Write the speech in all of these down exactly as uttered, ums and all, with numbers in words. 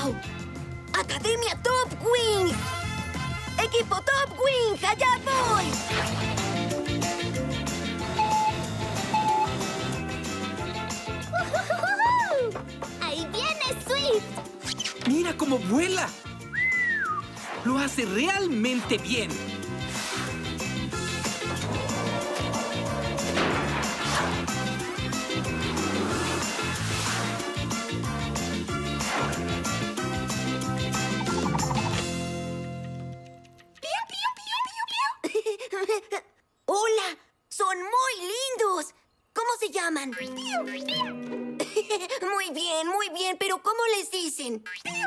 ¡Wow! ¡Academia Top Wing! ¡Equipo Top Wing! ¡Allá voy! ¡Ahí viene Swift! ¡Mira cómo vuela! Lo hace realmente bien. ¡Hola! ¡Son muy lindos! ¿Cómo se llaman? Muy bien, muy bien, pero ¿cómo les dicen?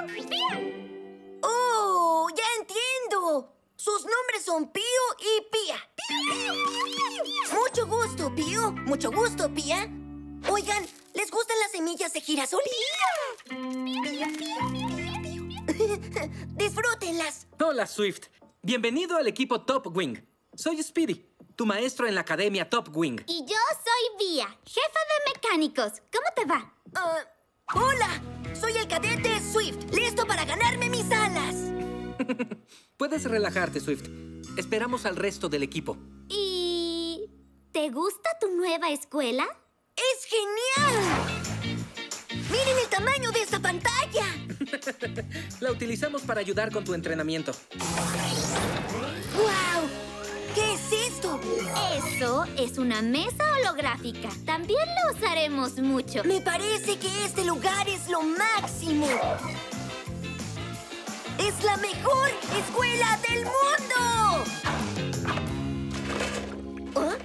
¡Oh! ¡Ya entiendo! Sus nombres son Pío y Pía. Mucho gusto, Pío. Mucho gusto, Pía. Oigan, ¿les gustan las semillas de girasol? ¡Disfrútenlas! Hola, Swift. Bienvenido al equipo Top Wing. Soy Speedy, tu maestro en la Academia Top Wing. Y yo soy Vía, jefa de mecánicos. ¿Cómo te va? Uh, ¡Hola! Soy el cadete Swift, listo para ganarme mis alas. Puedes relajarte, Swift. Esperamos al resto del equipo. ¿Y te gusta tu nueva escuela? ¡Es genial! ¡Miren el tamaño de esta pantalla! La utilizamos para ayudar con tu entrenamiento. ¡Wow! ¿Qué es esto? Eso es una mesa holográfica. También lo usaremos mucho. Me parece que este lugar es lo máximo. ¡Es la mejor escuela del mundo! ¿Ah?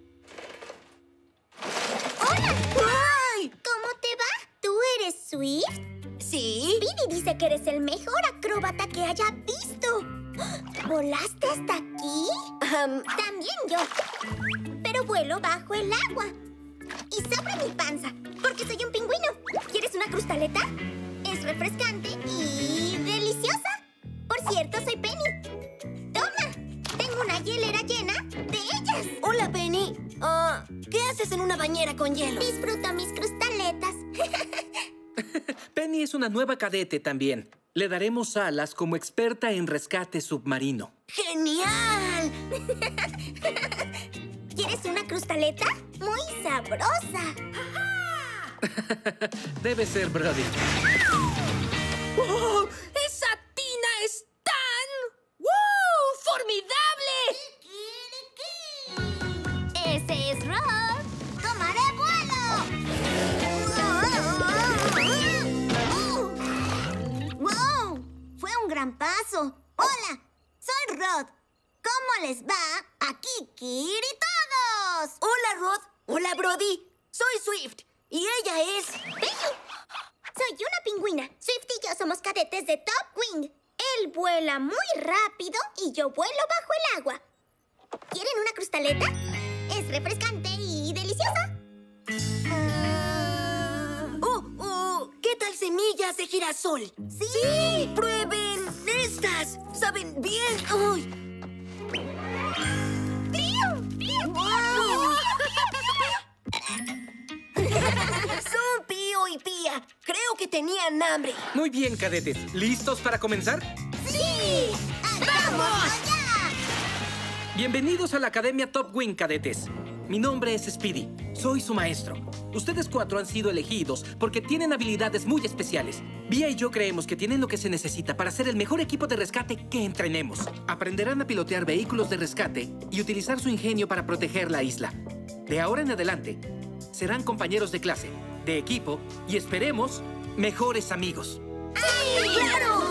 ¡Hola! ¡Ay! ¿Cómo te va? ¿Tú eres Swift? ¿Sí? Speedy dice que eres el mejor acróbata que haya visto. ¿Volaste hasta aquí? Um, También yo. Pero vuelo bajo el agua. Y sobre mi panza, porque soy un pingüino. ¿Quieres una crustaleta? Es refrescante y deliciosa. Por cierto, soy Penny. Toma, tengo una hielera llena de ellas. Hola, Penny. Ah, ¿qué haces en una bañera con hielo? Disfruto mis crustaletas. Penny es una nueva cadete también. Le daremos alas como experta en rescate submarino. ¡Genial! ¿Quieres una crustaleta? Muy sabrosa. Debe ser Brody. ¡Oh! ¡Esa tina es tan... ¡wow! ¡Formidable! Ese es Rod. ¡Tomaré vuelo! ¡Wow! Fue un gran paso. Hola, soy Rod. ¿Cómo les va a Kiki y todos? Hola, Rod. Hola, Brody. Soy Swift. Y ella es... Penny. Soy una pingüina. Swift y yo somos cadetes de Top Wing. Él vuela muy rápido y yo vuelo bajo el agua. ¿Quieren una crustaleta? Es refrescante y deliciosa. ¡Oh, oh! ¿Qué tal semillas de girasol? ¡Sí! ¡Sí! ¡Prueben estas! ¡Saben bien! ¡Ay! ¡Pío! ¡Pío! ¡Wow! Son Pío y Pía. Creo que tenían hambre. Muy bien, cadetes. ¿Listos para comenzar? ¡Sí! ¡Vamos! ¡Allá! Bienvenidos a la Academia Top Wing, cadetes. Mi nombre es Speedy. Soy su maestro. Ustedes cuatro han sido elegidos porque tienen habilidades muy especiales. Vía y yo creemos que tienen lo que se necesita para ser el mejor equipo de rescate que entrenemos. Aprenderán a pilotear vehículos de rescate y utilizar su ingenio para proteger la isla. De ahora en adelante, serán compañeros de clase, de equipo y esperemos, mejores amigos. ¡Sí! ¡Claro!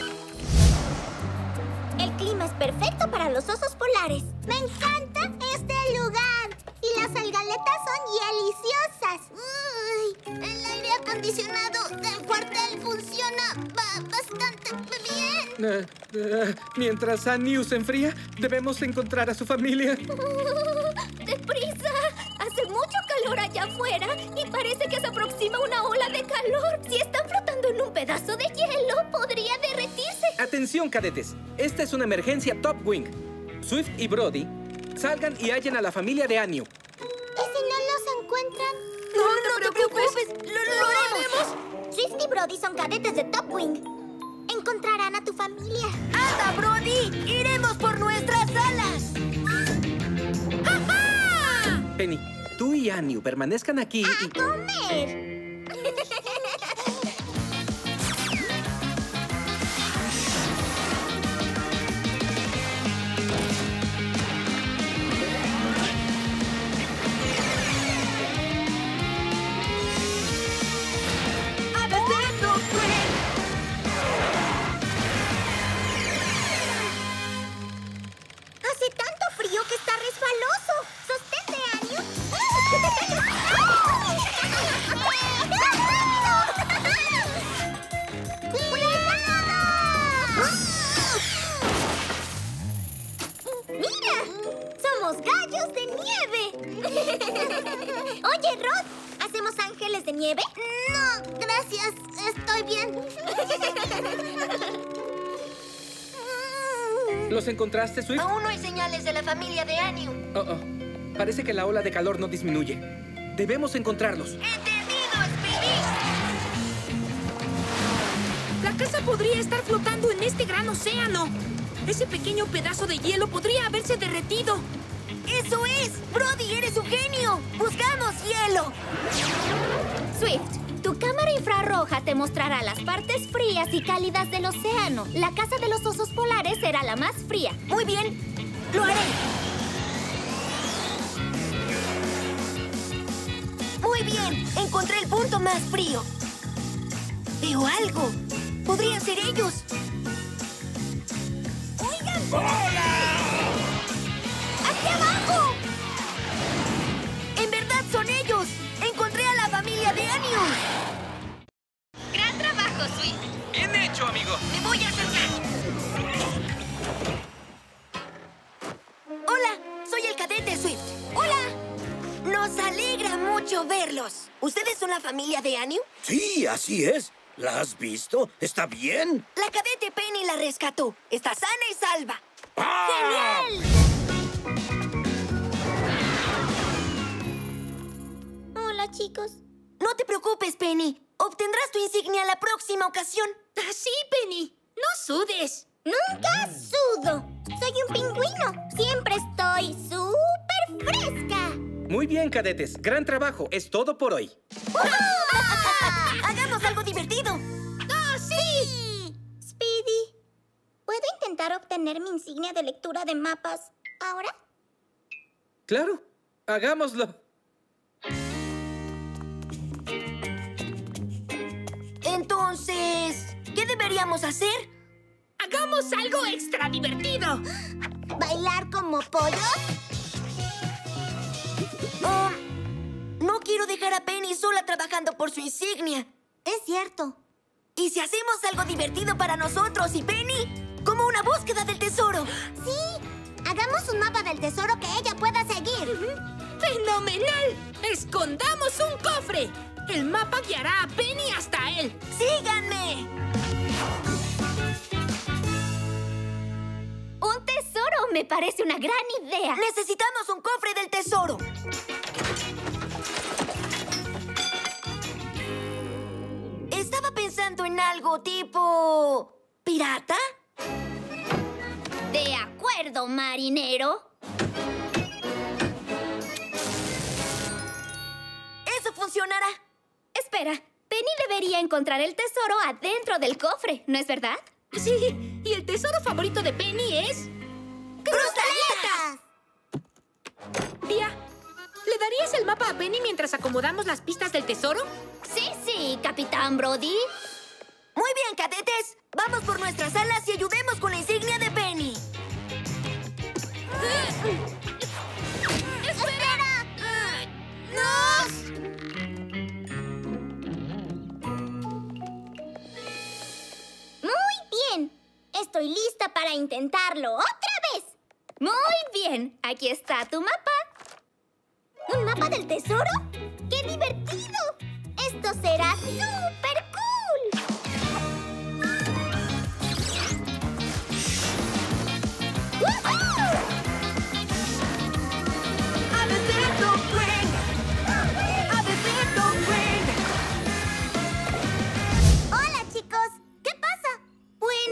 El clima es perfecto para los osos polares. Me encanta este lugar. Y las algaletas son deliciosas. Uy, el aire acondicionado del cuartel funciona ba- bastante bien. Eh, eh, mientras Annie se enfría, debemos encontrar a su familia. ¡Deprisa! Hace mucho calor allá afuera y parece que se aproxima una ola de calor. Si están flotando en un pedazo de hielo, podría derretirse. Atención, cadetes. Esta es una emergencia Top Wing. Swift y Brody, salgan y hallen a la familia de Annie. ¿Y si no los encuentran? No, no, no te preocupes. Lo, lo haremos. Swift y Brody son cadetes de Top Wing. encontrarán a tu familia. ¡Anda, Brody! ¡Iremos por nuestras alas! ¡Ja! Penny, tú y Anu permanezcan aquí ¡A y... comer! Hace tanto frío que está resbaloso. ¡Sostente, Anu! ¡Mira! ¡Somos gallos de nieve! Oye, Rod, ¿hacemos ángeles de nieve? No, gracias. Estoy bien. ¿Los encontraste, Swift? Aún no hay señales de la familia de Anu. Oh, oh. Parece que la ola de calor no disminuye. Debemos encontrarlos. ¡Entendido, Speedy! La casa podría estar flotando en este gran océano. Ese pequeño pedazo de hielo podría haberse derretido. ¡Eso es! ¡Brody, eres un genio! ¡Buscamos hielo! Swift, tu cámara infrarroja te mostrará las partes frías y cálidas del océano. La casa de los osos polares será la más fría. Muy bien, lo haré. Muy bien, encontré el punto más frío. Veo algo. Podrían ser ellos. ¡Oigan! ¡Aquí abajo! En verdad son ellos. Encontré a la familia de Anu. ¡Gran trabajo, Swift! Bien hecho, amigo. Me voy a acercar. Hola, soy el cadete Swift. Hola. Nos alegra mucho verlos. ¿Ustedes son la familia de Anu? Sí, así es. ¿La has visto? ¿Está bien? La cadete Penny la rescató. Está sana y salva. ¡Ah! ¡Genial! Hola, chicos. No te preocupes, Penny. Obtendrás tu insignia la próxima ocasión. Así, Penny. No sudes. ¡Nunca sudo! Soy un pingüino. Siempre estoy súper fresca. Muy bien, cadetes. Gran trabajo. Es todo por hoy. ¡Hagamos algo divertido! ¡Ah, sí! Speedy, ¿puedo intentar obtener mi insignia de lectura de mapas ahora? Claro. Hagámoslo. Entonces, ¿qué deberíamos hacer? ¡Hagamos algo extra divertido! ¿Bailar como pollos? Oh, no quiero dejar a Penny sola trabajando por su insignia. Es cierto. ¿Y si hacemos algo divertido para nosotros y Penny? Como una búsqueda del tesoro. Sí, hagamos un mapa del tesoro que ella pueda seguir. ¡Fenomenal! ¡Escondamos un cofre! El mapa guiará a Penny hasta él. ¡Síganme! Un tesoro me parece una gran idea. Necesitamos un cofre del tesoro. Estaba pensando en algo tipo... ¿pirata? De acuerdo, marinero. Eso funcionará. Espera, Penny debería encontrar el tesoro adentro del cofre, ¿no es verdad? Sí, y el tesoro favorito de Penny es... ¡Crustaletas! Tía, ¿le darías el mapa a Penny mientras acomodamos las pistas del tesoro? Sí, sí, Capitán Brody. Muy bien, cadetes. Vamos por nuestras alas y ayudemos con la insignia de Penny. ¡Espera! ¡Nos! Muy bien. Estoy lista para intentarlo otra vez. Muy bien. Aquí está tu mapa. ¿Un mapa del tesoro? ¡Qué divertido! Esto será súper cool. ¡Woohoo! ¡A beber Top Wing! ¡A beber Top Wing! Hola, chicos. ¿Qué pasa? Pues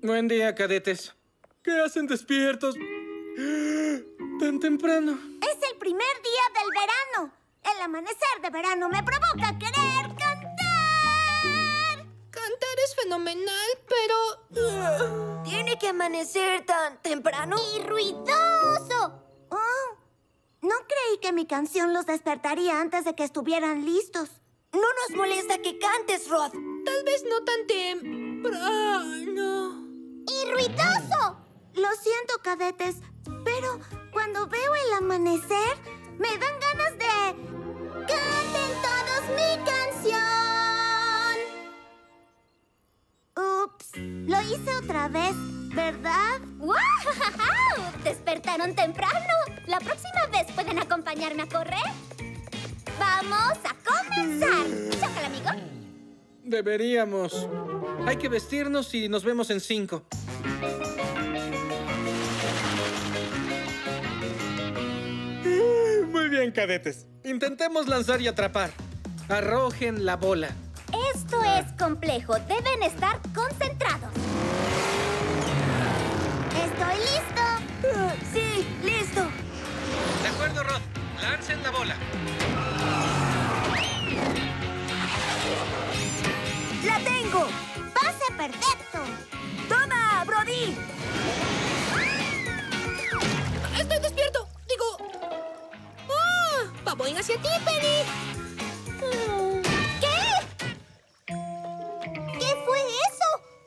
Buen día, cadetes. ¿Qué hacen despiertos tan temprano? Es el primer día del verano. El amanecer de verano me provoca querer cantar. Cantar es fenomenal, pero... ¿Tiene que amanecer tan temprano? ¡Y ruidoso! Oh, no creí que mi canción los despertaría antes de que estuvieran listos. No nos molesta que cantes, Rod. Tal vez no tan temprano. ¡Y ruidoso! Lo siento, cadetes, pero cuando veo el amanecer, me dan ganas de... ¡Canten todos mi canción! Ups, lo hice otra vez, ¿verdad? ¡Wow! ¡Despertaron temprano! ¿La próxima vez pueden acompañarme a correr? ¡Vamos a comenzar! ¡Chócala, amigo! Deberíamos. Hay que vestirnos y nos vemos en cinco. Muy bien, cadetes. Intentemos lanzar y atrapar. Arrojen la bola. Esto es complejo. Deben estar concentrados. ¿Estoy listo? Uh, sí, listo. De acuerdo, Rod. Lancen la bola. ¡La tengo! ¡Pase perfecto! ¡Toma, Brody! ¡Estoy despierto! Digo... ¡Ah! ¡Va voy hacia ti, Penny! ¿Qué? ¿Qué fue eso?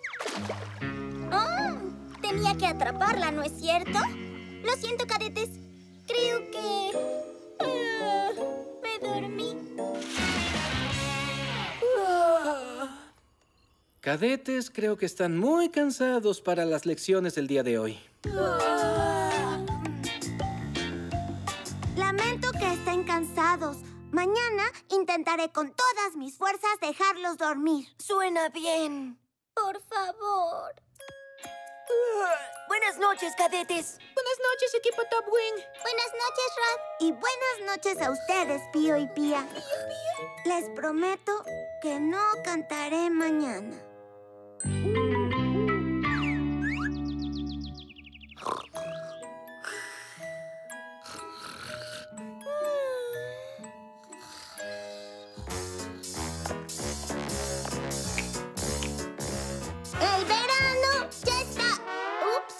Oh, tenía que atraparla, ¿no es cierto? Lo siento, cadetes. Creo que... ah, me dormí. Cadetes, creo que están muy cansados para las lecciones del día de hoy. Lamento que estén cansados. Mañana intentaré con todas mis fuerzas dejarlos dormir. Suena bien. Por favor. Uh, buenas noches, cadetes. Buenas noches, equipo Top Wing. Buenas noches, Rod. Y buenas noches a ustedes, Pío y Pía. Les prometo que no cantaré mañana. El verano ya está... Ups.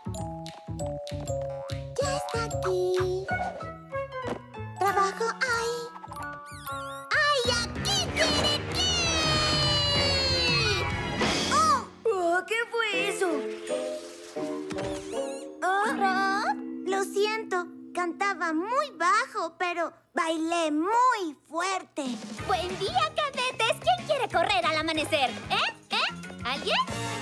Ya está aquí. Trabajo ahí. ¡Ay, aquí, Kiriki! ¡Oh! Oh, ¿qué fue eso? ¿Oh, Rod? Lo siento. Cantaba muy bajo, pero bailé muy fuerte. Buen día, cadetes. ¿Quién quiere correr al amanecer? ¿Eh? ¿Eh? ¿Alguien?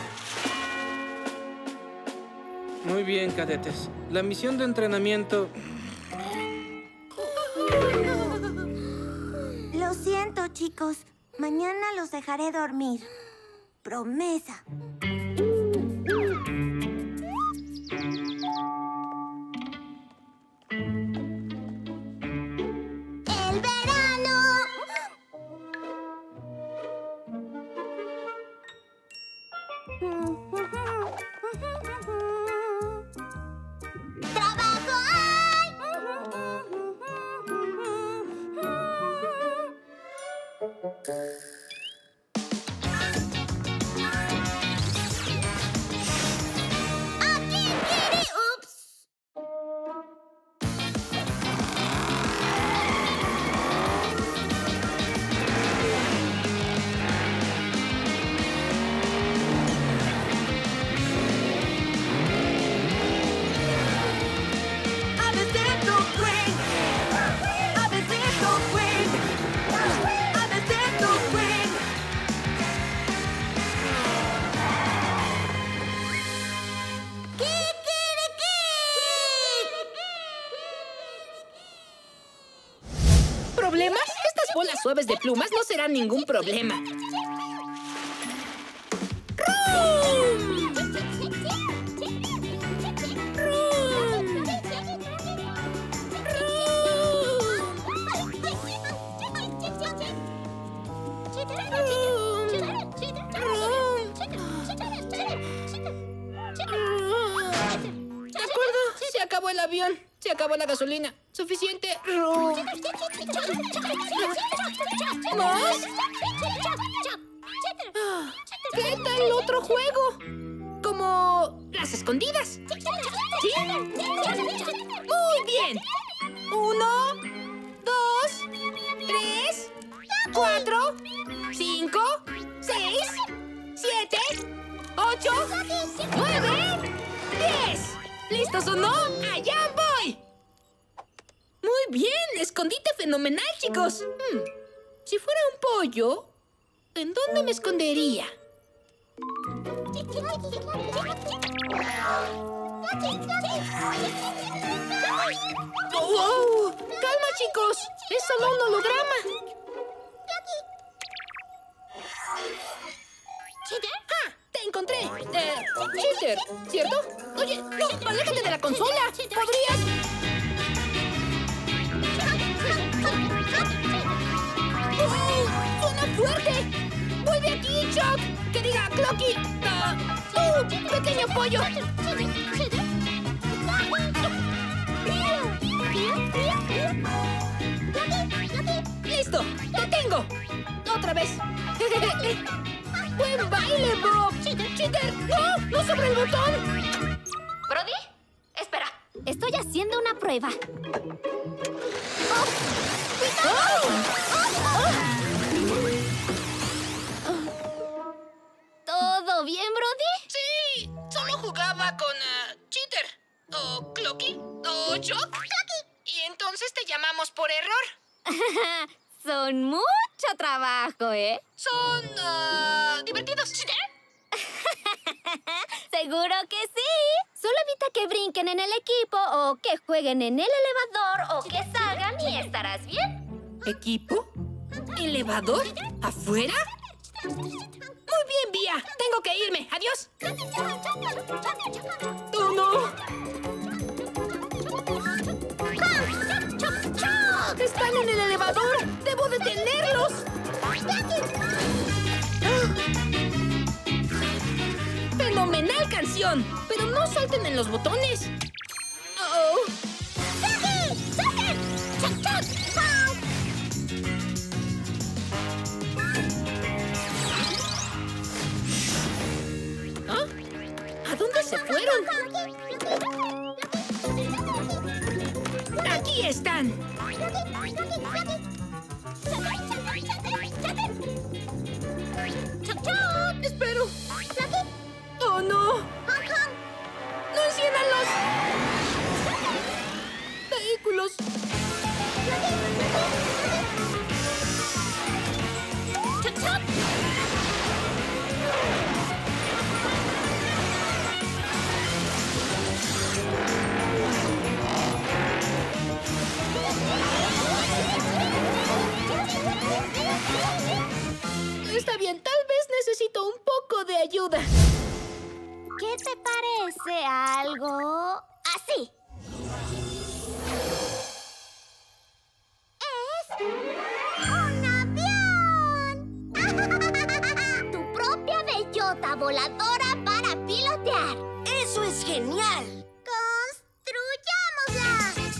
Muy bien, cadetes. La misión de entrenamiento... Lo siento, chicos. Mañana los dejaré dormir. Promesa. ¡El verano! ¡Trabajo hay! ¡Aquí, Kiri! ¡Ups! ¡A veces Top Wing! ¡A veces Top Wing! ¡A veces Top Wing! ¿Problemas? Estas bolas suaves de plumas no serán ningún problema. avión. Se acabó la gasolina. Suficiente. Ru- ¿Más? Ah, ¿qué tal otro juego? Como las escondidas. ¿Sí? Muy bien. Uno, dos, tres, cuatro, cinco, seis, siete, ocho, nueve, diez. ¿Listos o no? ¡Allá voy! Muy bien, escondite fenomenal, chicos. Hmm, Si fuera un pollo, ¿en dónde me escondería? ¡Oh, wow! ¡Calma, chicos! ¡Es solo un holograma! ¡Ah! ¡Te encontré! Eh, Cheater, ¿cierto? Oye, no, aléjate de la consola. ¿Podrías...? ¡Oh! ¡Suena fuerte! ¡Vuelve aquí, Chuck! ¡Que diga Clocky! Uh, ¡Uh! ¡Pequeño pollo! ¡Listo! ¡Te tengo! ¡Otra vez! ¡Buen baile, Bob! ¡Cheater! ¡No! ¡No sobre el botón! ¿Brody? Espera. Estoy haciendo una prueba. ¡Oh! ¿Todo bien, Brody? Sí, solo jugaba con uh, Cheater. O Clocky. O Chuck. Y entonces te llamamos por error. Son mucho trabajo, ¿eh? Son uh, divertidos. Seguro que sí. Solo evita que brinquen en el equipo o que jueguen en el elevador o que salgan y estarás bien. ¿Equipo? ¿Elevador? ¿Afuera? Muy bien, Vía. Tengo que irme. Adiós. ¡Oh, no! ¡Están en el elevador! ¡Debo detenerlos! ¡Fenomenal canción! Pero no salten en los botones. Oh. ¿Ah? ¿A dónde se fueron? ¡Aquí están! ¡Espero! ¡Oh, no! ¡No enciendan los vehículos! Está bien, tal vez necesito un poco de ayuda. ¿Qué te parece algo así? ¡Es un avión! ¡Tu propia bellota voladora para pilotear! ¡Eso es genial! ¡Construyámosla!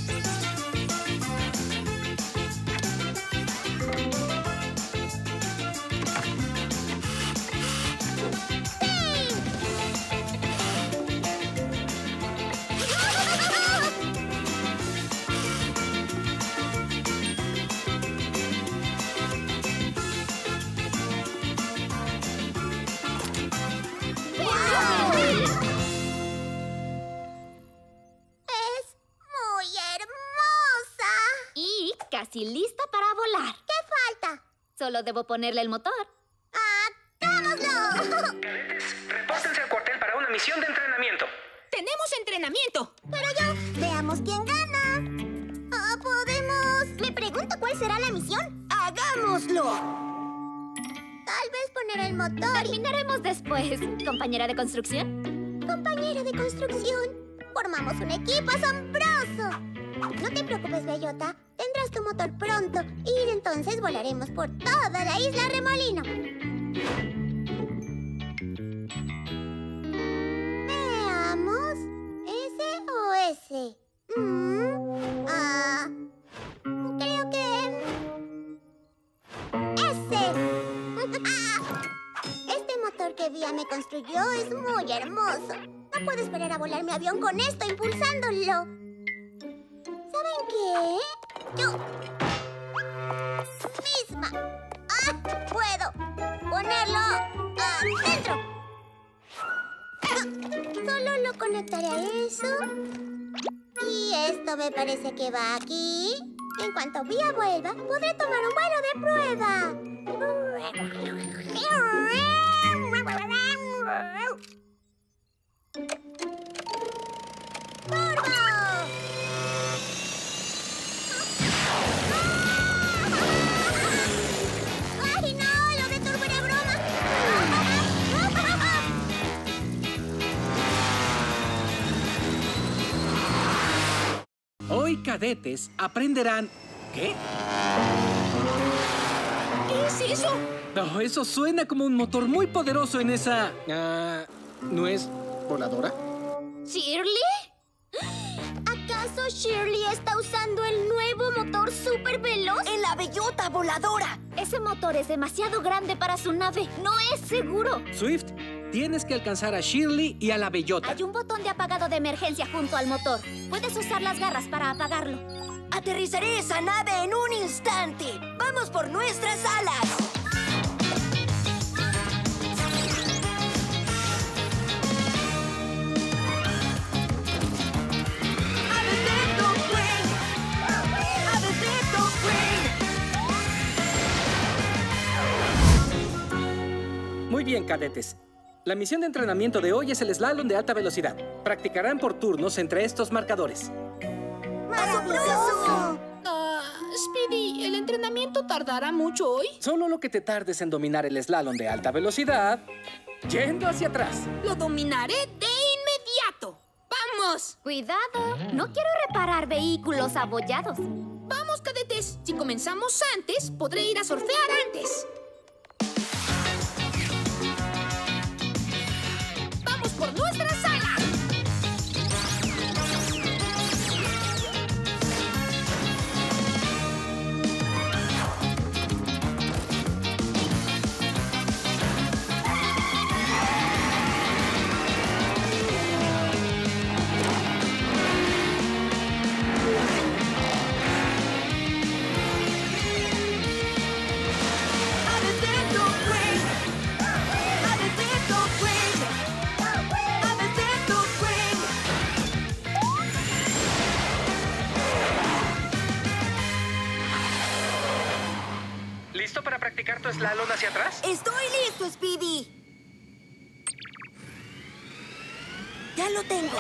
Casi lista para volar. ¿Qué falta? Solo debo ponerle el motor. ¡Hagámoslo! Repórtense al cuartel para una misión de entrenamiento. ¡Tenemos entrenamiento! Pero yo, veamos quién gana. Ah, ¿podemos...? Me pregunto cuál será la misión. ¡Hagámoslo! Tal vez poner el motor. Terminaremos después. ¿Compañera de construcción? Compañera de construcción. Formamos un equipo asombroso. No te preocupes, Bellota. Tendrás tu motor pronto y entonces volaremos por toda la isla Remolino. Veamos. ¿Ese o ese? Mm, ah, creo que... ¡Ese! Este motor que Vía me construyó es muy hermoso. No puedo esperar a volar mi avión con esto impulsándolo. ¿Saben qué? Yo... misma. ¡Ah! ¡Puedo ponerlo adentro! Ah, solo lo conectaré a eso. Y esto me parece que va aquí. En cuanto Vía vuelva, podré tomar un vuelo de prueba. ¡Turbo! ¡Ay, no! ¡Lo de turbo era broma! Hoy, cadetes aprenderán... ¿Qué? ¿Qué es eso? No, eso suena como un motor muy poderoso en esa... ah, ¿no es voladora? ¿Shirley? ¿Acaso Shirley está usando el nuevo motor súper veloz? ¡En la bellota voladora! Ese motor es demasiado grande para su nave. No es seguro. Swift, tienes que alcanzar a Shirley y a la bellota. Hay un botón de apagado de emergencia junto al motor. Puedes usar las garras para apagarlo. Aterrizaré esa nave en un instante. ¡Vamos por nuestras alas! Muy bien, cadetes. La misión de entrenamiento de hoy es el slalom de alta velocidad. Practicarán por turnos entre estos marcadores. ¡Maravilloso! Ah, Speedy, ¿el entrenamiento tardará mucho hoy? Solo lo que te tardes en dominar el slalom de alta velocidad, yendo hacia atrás. Lo dominaré de inmediato. ¡Vamos! Cuidado, no quiero reparar vehículos abollados. Vamos, cadetes. Si comenzamos antes, podré ir a surfear antes. ¡Vamos por nuestras alas! ¿Listo para practicar tu slalom hacia atrás? ¡Estoy listo, Speedy! Ya lo tengo.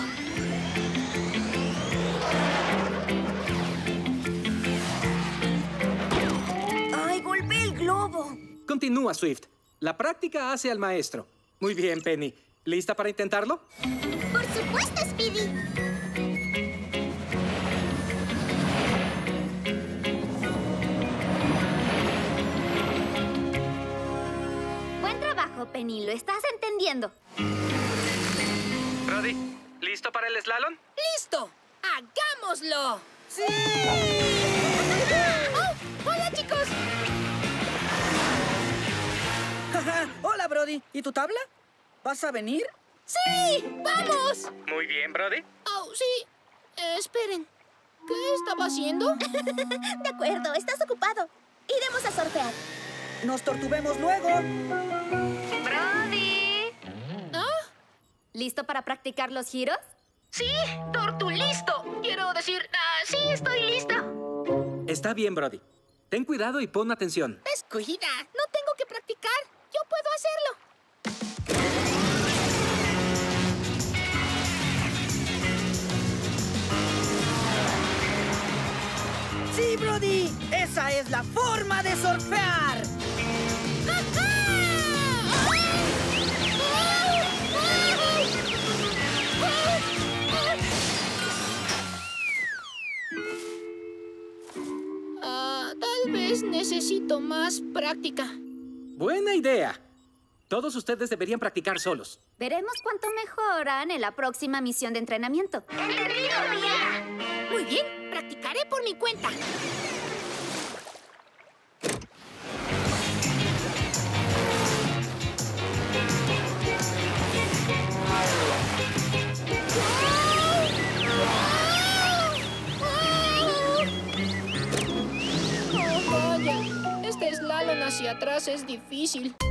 ¡Ay, golpeé el globo! Continúa, Swift. La práctica hace al maestro. Muy bien, Penny. ¿Lista para intentarlo? Por supuesto, Speedy. Buen trabajo, Penny. Lo estás entendiendo. Brody, ¿listo para el slalom? ¡Listo! ¡Hagámoslo! ¡Sí! ¡Oh! ¡Hola, chicos! Hola, Brody. ¿Y tu tabla? ¿Vas a venir? ¡Sí! ¡Vamos! Muy bien, Brody. Oh, sí. Eh, esperen. ¿Qué estaba haciendo? De acuerdo, estás ocupado. Iremos a surfear. Nos tortuvemos luego. Brody. ¿Ah? ¿Listo para practicar los giros? Sí, Tortu, listo. Quiero decir, ah, sí, estoy lista. Está bien, Brody. Ten cuidado y pon atención. Descuida, no tengo que practicar. Yo puedo hacerlo. ¡Sí, Brody! ¡Esa es la forma de surfear! Ah, tal vez necesito más práctica. Buena idea. Todos ustedes deberían practicar solos. Veremos cuánto mejoran en la próxima misión de entrenamiento. ¡Entendido, Mía! bien, practicaré por mi cuenta. Oh, vaya. Este slalom hacia atrás es difícil.